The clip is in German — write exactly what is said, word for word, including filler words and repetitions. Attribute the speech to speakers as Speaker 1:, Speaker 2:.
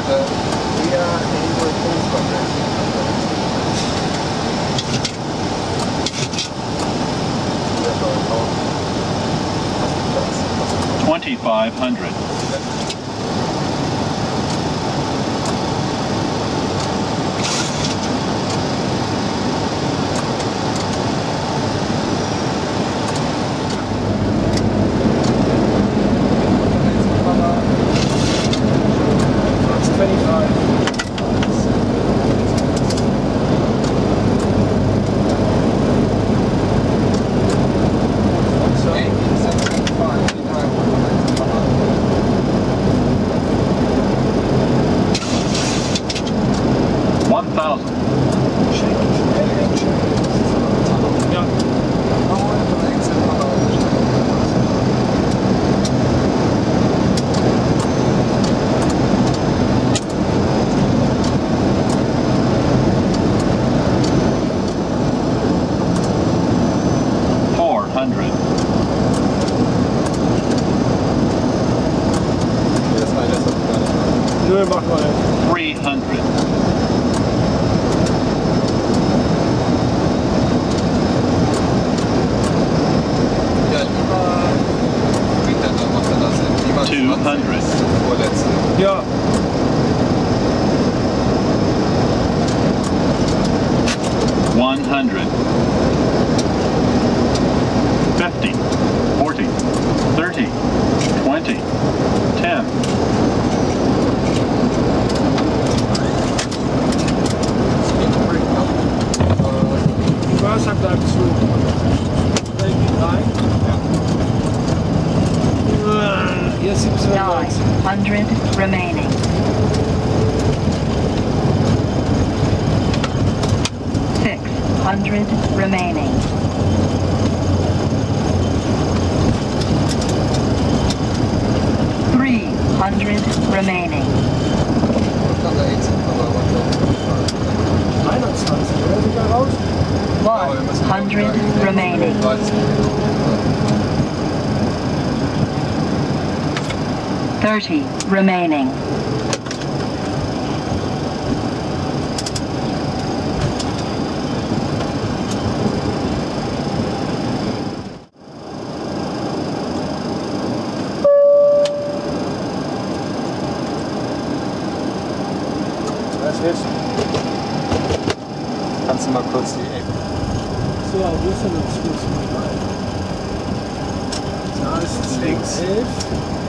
Speaker 1: Uh, we are able to progress.
Speaker 2: twenty-five hundred. three hundred. two hundred.
Speaker 3: Ja.
Speaker 2: one hundred. fifty. forty. thirty. twenty. ten.
Speaker 3: Förster bleibt zu. Dann geht rein. Ja. Jetzt siebzehn
Speaker 4: nine hundred remaining. six hundred remaining. three hundred remaining.
Speaker 3: einundzwanzig, oder? Sind wir raus?
Speaker 4: one hundred remaining. thirty remaining.
Speaker 3: Was jetzt?
Speaker 1: Kannst du mal kurz die Ecke?
Speaker 3: So, wo ist denn das? Da ist es links. elf.